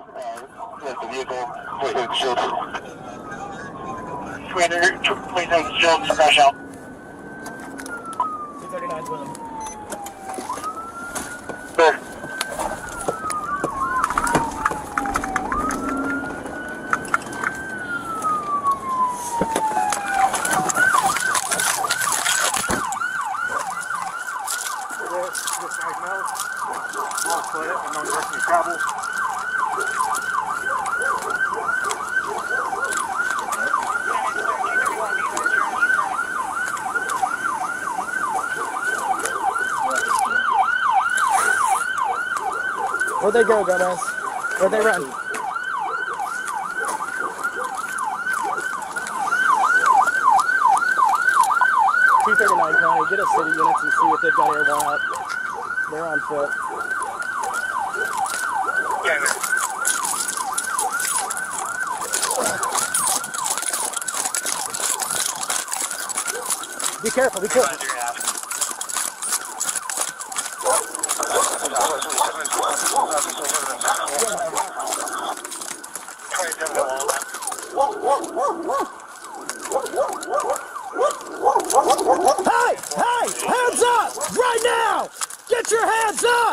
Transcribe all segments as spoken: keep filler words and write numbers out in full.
the vehicle, twenty-seven Shields. twenty-seven Shields, crash out. two thirty-nine's with him. Clear. Just right now, I'll put it and don't direct me travel. Where'd they go, Gomez? Where'd they run? two thirty-nine County, get us city units and see if they've got airborne up. They're on foot. Yeah, man. Be careful, be careful. Hey! Hey! Hands up! Right now! Get your hands up!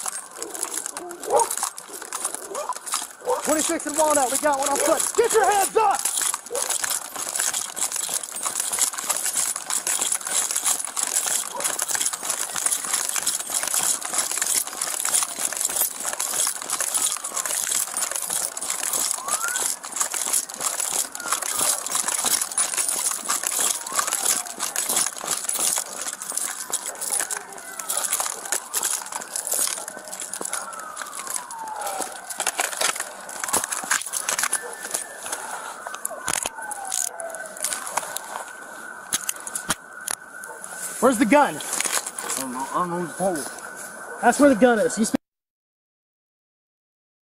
twenty-six and Walnut, we got one on foot. Get your hands up! Where's the gun? I don't know, I don't know who's pole. That's where the gun is. You